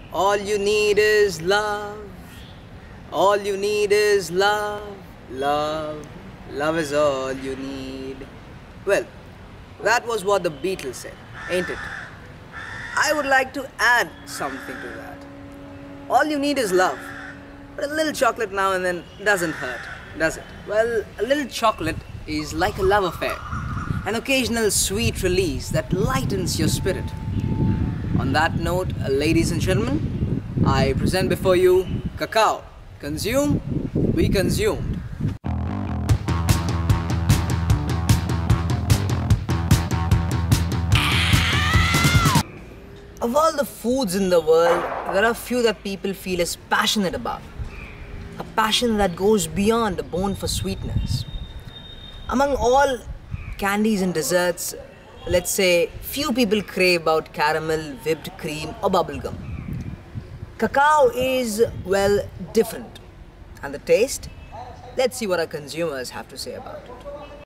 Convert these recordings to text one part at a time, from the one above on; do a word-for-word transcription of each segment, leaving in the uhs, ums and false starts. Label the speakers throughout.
Speaker 1: All you need is love. All you need is love. Love. Love is all you need. Well, that was what the Beatles said, ain't it? I would like to add something to that. All you need is love. But a little chocolate now and then doesn't hurt, does it? Well, a little chocolate is like a love affair. An occasional sweet release that lightens your spirit. On that note, ladies and gentlemen, I present before you cacao. Consume, be consumed. Of all the foods in the world, there are few that people feel as passionate about. A passion that goes beyond a bone for sweetness. Among all candies and desserts, let's say few people crave about caramel, whipped cream or bubblegum. Cacao is, well, different. And the taste? Let's see what our consumers have to say about it.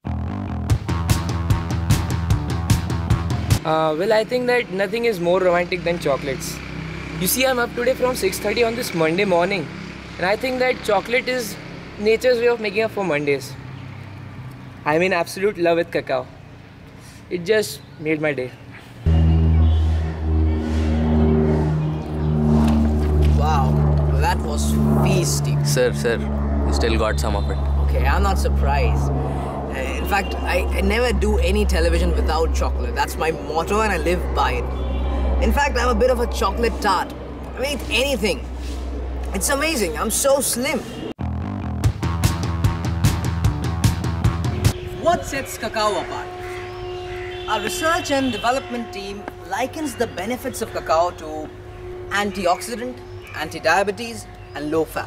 Speaker 2: Uh, well, I think that nothing is more romantic than chocolates. You see, I'm up today from six thirty on this Monday morning. And I think that chocolate is nature's way of making up for Mondays. I'm in absolute love with cacao. It just made my day.
Speaker 1: Wow, that was feasting.
Speaker 3: Sir, sir, you still got some of it.
Speaker 1: Okay, I'm not surprised. Uh, in fact, I, I never do any television without chocolate. That's my motto and I live by it. In fact, I'm a bit of a chocolate tart. I mean, anything. It's amazing. I'm so slim. What sets cacao apart? Our research and development team likens the benefits of cacao to antioxidant, anti-diabetes, and low fat.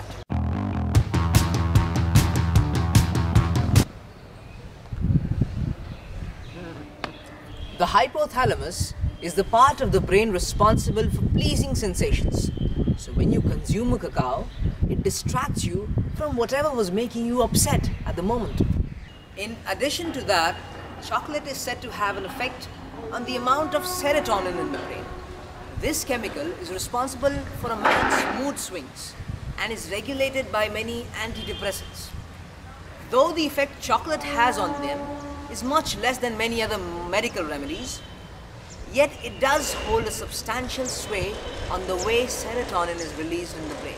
Speaker 1: The hypothalamus is the part of the brain responsible for pleasing sensations. So when you consume a cacao, it distracts you from whatever was making you upset at the moment. In addition to that, chocolate is said to have an effect on the amount of serotonin in the brain. This chemical is responsible for a man's mood swings and is regulated by many antidepressants. Though the effect chocolate has on them is much less than many other medical remedies, yet it does hold a substantial sway on the way serotonin is released in the brain.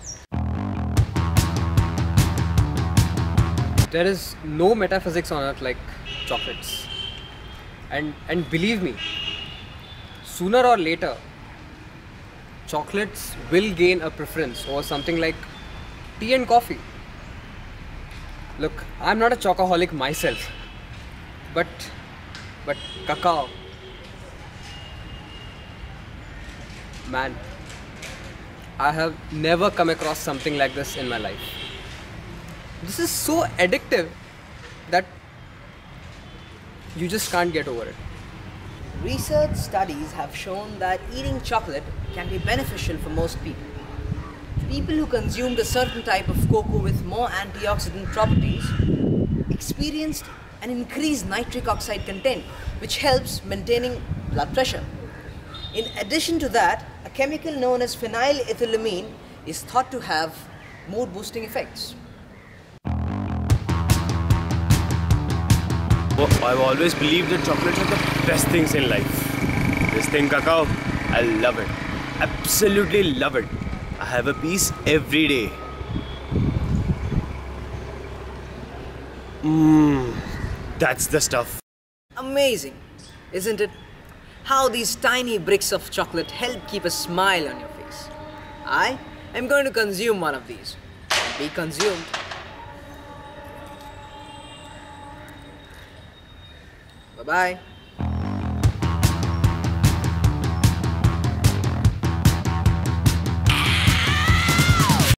Speaker 4: There is no metaphysics on earth like chocolates. And, and believe me, sooner or later, chocolates will gain a preference over something like tea and coffee. Look, I'm not a chocoholic myself, but, but cacao, man, I have never come across something like this in my life. This is so addictive that you just can't get over it.
Speaker 1: Research studies have shown that eating chocolate can be beneficial for most people. People who consumed a certain type of cocoa with more antioxidant properties experienced an increased nitric oxide content, which helps maintaining blood pressure. In addition to that, a chemical known as phenylethylamine is thought to have mood-boosting effects.
Speaker 5: I've always believed that chocolates are the best things in life. This thing, cacao, I love it. Absolutely love it. I have a piece every day. Mmm, that's the stuff.
Speaker 1: Amazing, isn't it? How these tiny bricks of chocolate help keep a smile on your face. I am going to consume one of these. Be consumed. Bye-bye.